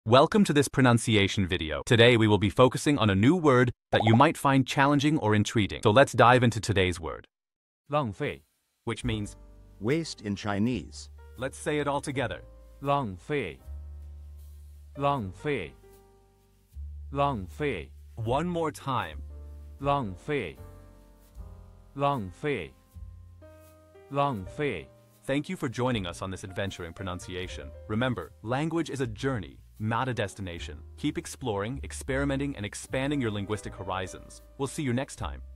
Welcome to this pronunciation video. Today we will be focusing on a new word that you might find challenging or intriguing. So let's dive into today's word, 浪费 which means, Waste in Chinese. let's say it all together. 浪费浪费浪费 One more time. 浪费浪费浪费 Thank you for joining us on this adventure in pronunciation. Remember, language is a journey, not a destination. Keep exploring, experimenting, and expanding your linguistic horizons. We'll see you next time.